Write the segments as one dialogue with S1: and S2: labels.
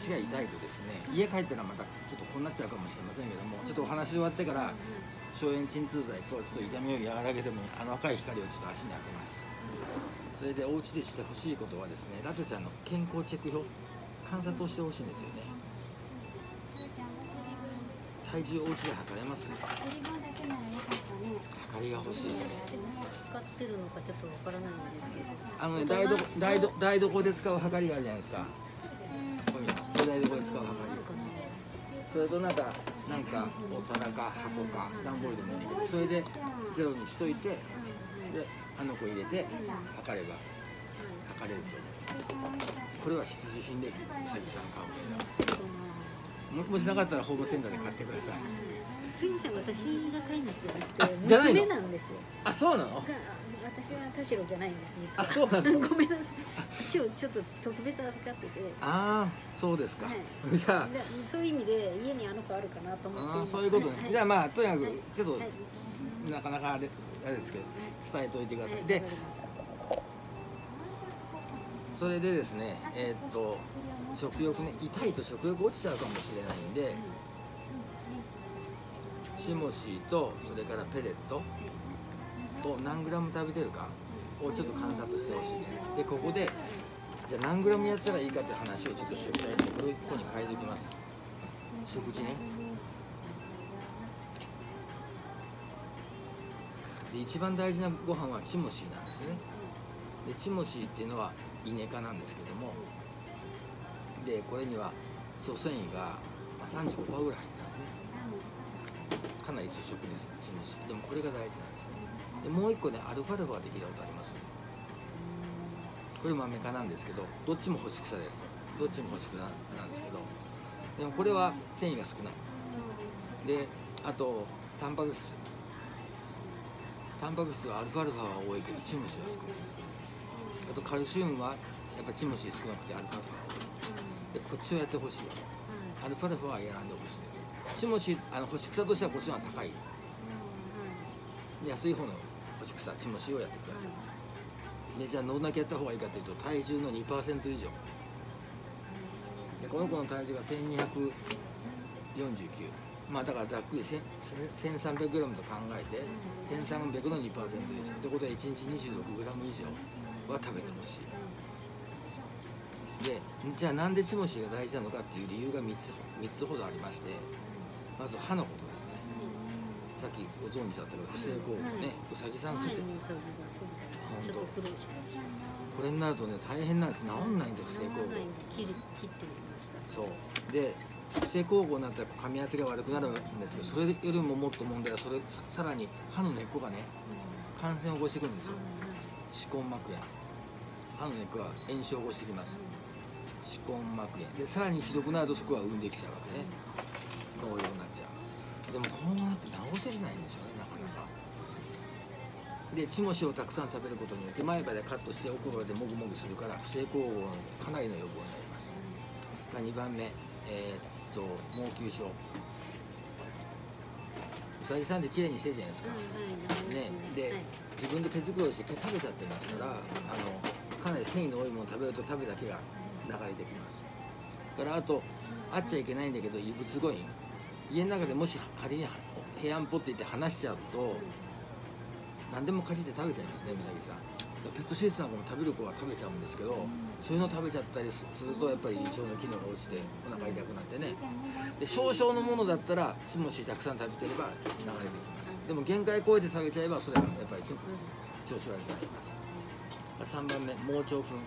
S1: 足が痛いとですね、家帰ったらまたちょっとこうなっちゃうかもしれませんけども、ちょっとお話終わってから消炎鎮痛剤とちょっと痛みを和らげても赤い光をちょっと足に当てます。それでお家でしてほしいことはですね、ラテちゃんの健康チェック表観察をしてほしいんですよね。体重お家で測れます？測りが欲しいですね。
S2: 使ってるのかちょっとわからないんですけど、
S1: 台所で使う測りがあるじゃないですか。こういうの台所で使う測り。それとなんかお皿か箱か段ボールでもいいけど、それでゼロにしといて、でこ入れて測れば測れると思います。これは必需品でうさぎさん買うので、もしなかったらホームセンターで買ってください。
S2: すみません、私が飼い主じゃなくて
S1: じゃないの？
S2: 娘なんですよ。
S1: あ、そうなの？
S2: 私は田代じゃないんです実は。
S1: あ、そうなの？
S2: ごめんなさい。今日ちょっと特別預かってて。
S1: ああ、そうですか。
S2: はい、
S1: じゃあ
S2: そういう意味で家にあの子あるかなと思って。
S1: あ、そういうことね。
S2: はい、
S1: じゃあまあとにかく
S2: はい、
S1: ちょっと、
S2: はい、
S1: なかなかあれですけど伝えておいてください。で、それでですね、食欲ね、痛いと食欲落ちちゃうかもしれないんで、シモシーとそれからペレットを何グラム食べてるかをちょっと観察してほしいです。で、ここでじゃあ何グラムやったらいいかっていう話をちょっとしておきたいので、これをここに書いておきます。食事ね。で、一番大事なご飯はチモシーなんですね。で、チモシーっていうのはイネ科なんですけども、でこれには粗繊維が35%ぐらい入ってますね。かなり粗食ですチモシー。でもこれが大事なんですね。でもう一個ね、アルファルファができたことあります。これ豆科なんですけど、どっちも干し草です。どっちも干し草なんですけど、でもこれは繊維が少ない。で、あとタンパク質はアルファルファは多いけどチモシーは少ないです。あとカルシウムはやっぱチモシー少なくてアルファルファが多い。でこっちをやってほしいよ。アルファルファはやらんでほしいです。チモシー干し草としてはこっちの方が高い。安い方の干し草チモシーをやってください。でじゃあどんだけやった方がいいかというと、体重の 2% 以上で、この子の体重が1249、まあだからざっくり 1300g と考えて1300の 2% 以上ってことは1日 26g 以上は食べてほしい。でじゃあなんでチモシーが大事なのかっていう理由が3つほどありまして、まず歯のことですね。さっきご存知だったら不正交互ね、うさぎさんとして本当これになるとね大変なんです。治んないんですよ、不正交互。
S2: 切ってみました。
S1: そうで不正交互になったら噛み合わせが悪くなるんですけど、それよりももっと問題はさらに歯の根っこがね感染を起こしてくるんですよ。歯根膜炎、歯の根っこが炎症を起こしてきます。歯根膜炎でさらにひどくなるとそこは産んできちゃうわけね。農用になっちゃう。でもこのままって治せないんですよね、なかなか。でチモシをたくさん食べることによって前歯でカットして奥歯でもぐもぐするから不正交互のかなりの予防になります。2番目、毛球症。うさぎさんってきれいにしてるじゃないですか、ね。で、自分で手作りをして食べちゃってますから、かなり繊維の多いものを食べると食べだけが流れてきます。だからあとあっちゃいけないんだけど異物誤飲、家の中でもし仮に部屋んぽって言って離しちゃうと何でもかじって食べちゃいますね、うさぎさん。ペットシーツなんかも食べる子は食べちゃうんですけど、そういうの食べちゃったりするとやっぱり胃腸の機能が落ちてお腹痛くなってね。で少々のものだったらチモシーたくさん食べてれば流れてきます。でも限界超えて食べちゃえばそれはやっぱり調子悪くなります。3番目、盲腸糞。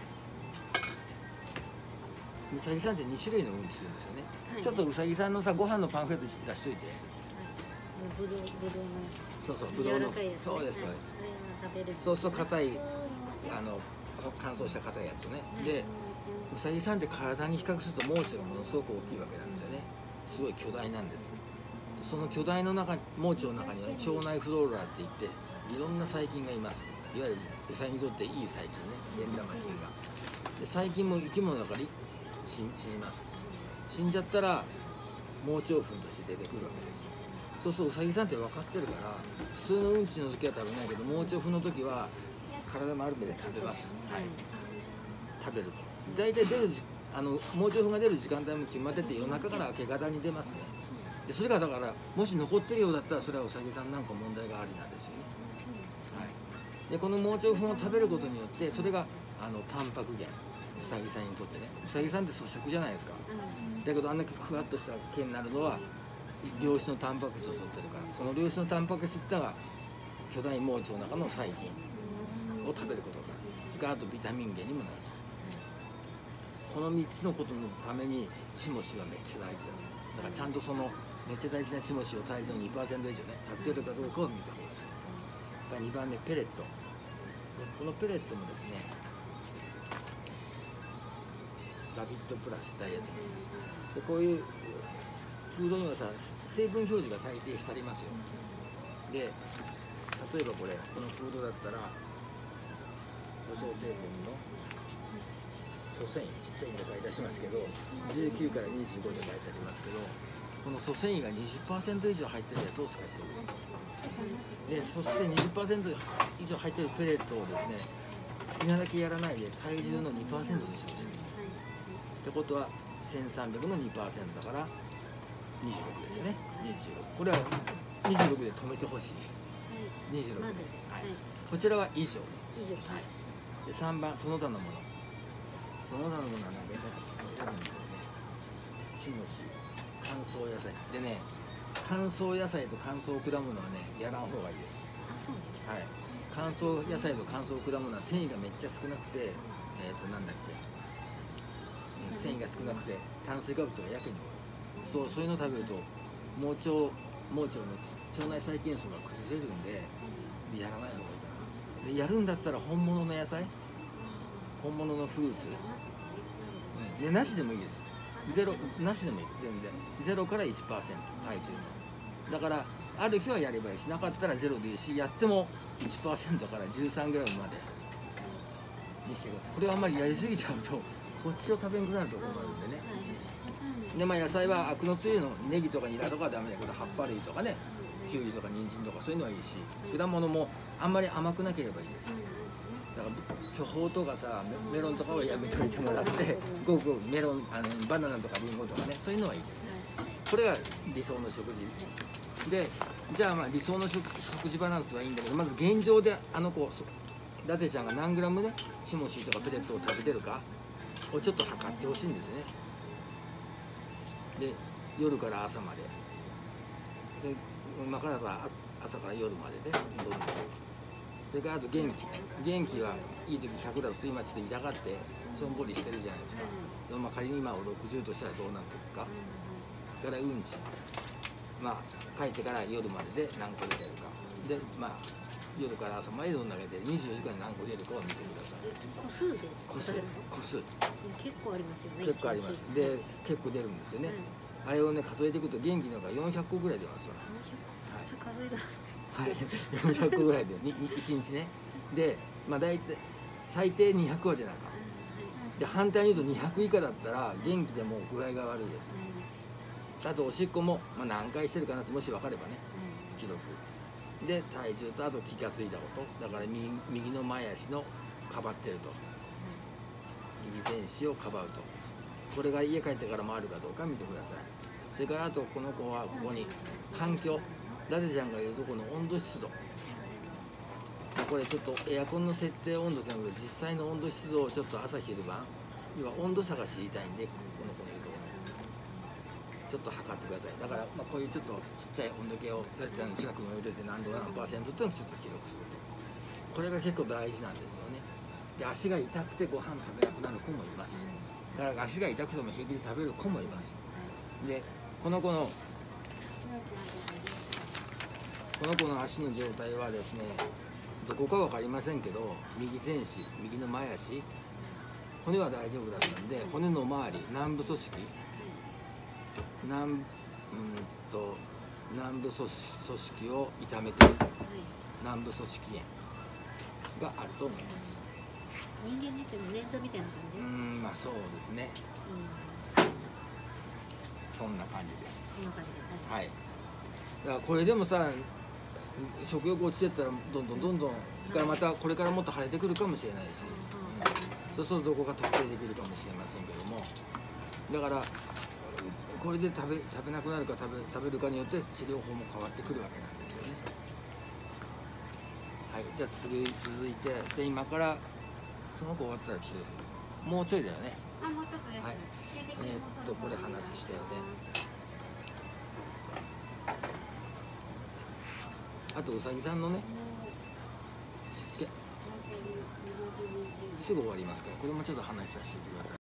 S1: うさぎさんって2種類のうんちするんですよね。ちょっとうさぎさんのご飯のパンフレット出しといて。
S2: ぶどうの。
S1: そうそう、ぶどうの。そうです。そうすると硬い乾燥した硬いやつね。でうさぎさんって体に比較すると盲腸がものすごく大きいわけなんですよね。すごい巨大なんです。その巨大の中、盲腸の中には腸内フローラっていっていろんな細菌がいます。いわゆるうさぎにとっていい細菌ね、善玉菌が。で細菌も生き物だから死にます。死んじゃったら盲腸糞として出てくるわけです。そうするとうさぎさんって分かってるから、普通のうんちの時は食べないけど盲腸糞の時は体丸めで食べます。はい、食べると大体出る盲腸糞が出る時間帯も決まってて夜中から明け方に出ますね。でそれがだからもし残ってるようだったらそれはうさぎさんなんか問題がありなんですよね。はい、でこの盲腸糞を食べることによってそれがタンパク源、うさぎさんにとってね。うさぎさんって粗食じゃないですか。だけどあんだけふわっとした毛になるのは良質のタンパク質を取ってるから、この良質のタンパク質ってのが巨大盲腸の中の細菌を食べることから、それからあとビタミン源にもなる。この3つのことのためにチモシはめっちゃ大事だ。だからちゃんとそのめっちゃ大事なチモシを体重の 2% 以上ね食べてるかどうかを見てほしい。2番目ペレット。このペレットもですね、ラビットプラスダイエットなんです。でこういうフードにはさ成分表示が大抵してありますよ。で例えばこのフードだったら保証成分の粗繊維ちっちゃいの書いてありますけど19から25で書いてありますけど、この粗繊維が 20% 以上入ってるやつを使ってるんです。でそして 20% 以上入ってるペレットをですね好きなだけやらないで体重の 2% にしてほしいんです。ってことは1300の 2% だから26ですよね。26、これは26で止めてほしい。26、はい、こちらは以上。で3番その他のもの、その他のものはね、チモシ、乾燥野菜でね、乾燥野菜と乾燥果物はねやらん方がいいです。はい、乾燥野菜と乾燥果物は繊維がめっちゃ少なくて、なんだっけ、繊維が少なくて炭水化物がやけに多い。そういうのを食べると盲腸の腸内細菌数が崩れるんでやらない方がいいかな。でやるんだったら本物の野菜、本物のフルーツ、でなしでもいいです。ゼロなしでもいい、全然0から 1% 体重の。だからある日はやればいいし、なかったら0でいいし、やっても 1% から 13g までにしてください。これはあんまりやりすぎちゃうとこっちを食べんくなるところがあるんでね。で野菜はアクの強いのネギとかニラとかはダメだけど、葉っぱ類とかね、キュウリとか人参とかそういうのはいいし、果物もあんまり甘くなければいいです。だから巨峰とかさ、メロンとかはやめといてもらって、ごくメロンバナナとかリンゴとかね、そういうのはいいですね。これが理想の食事で、じゃあ理想の食事バランスはいいんだけど、まず現状で伊達ちゃんが何グラムねチモシーとかペレットを食べてるかをちょっと測ってほしいんですよね。で夜から朝まで、で今から朝から夜まででどんどん。それからあと元気はいい時100だと今ちょっと痛がってしょんぼりしてるじゃないですか。でも仮に今を60としたらどうなっていくか。それからうんち、帰ってから夜までで何個出てるかで、夜から朝までどんだけで24時間に何個出るかを見てください。
S2: 個数で
S1: 個数
S2: 結構ありますよね。
S1: 結構あります。で結構出るんですよね。あれをね数えていくと元気のが400個ぐらい出ますよ。
S2: それ数える。
S1: はい、400個ぐらいで1日ね。で大体最低200は出なかった。で反対に言うと200以下だったら元気でも具合が悪いです。あとおしっこも何回してるかなってもし分かればね、記録で体重とあと気がついたことだから、右の前足のかばってると、右前肢をかばうと、これが家帰ってからもあるかどうか見てください。それからあとこの子はここに環境、ラテちゃんがいるとこの温度湿度、これちょっとエアコンの設定温度じゃなくて実際の温度湿度をちょっと朝昼晩、要は温度差が知りたいんで、この子のいるところちょっと測ってください。だからこういうちょっとちっちゃい温度計をラテちゃんの近くに置いといて何度何%っていうのをちょっと記録すると、これが結構大事なんですよね。で足が痛くてご飯食べなくなる子もいます。だから足が痛くても平気で食べる子もいます。でこの子の足の状態はですね、どこか分かりませんけど、右前肢、右の前足、骨は大丈夫だったんで、骨の周り、軟部組織、軟部組織を痛めている、軟部組織炎があると思います。
S2: 人間で言っても捻挫みたいな感じ？
S1: そうですね。そんな感じです。はい。だからこれでもさ、食欲落ちてったらどんどんからまたこれからもっと腫れてくるかもしれないし。 そうするとどこか特定できるかもしれませんけども、だからこれで食べなくなるか食べるかによって治療法も変わってくるわけなんですよね。はい、じゃあ続いて、で今からその子終わったら治療する。もうちょいだよね。
S2: あ、もうちょっとです。はい。
S1: これ話したよね。あとうさぎさんのね、しつけすぐ終わりますから、これもちょっと話させてください。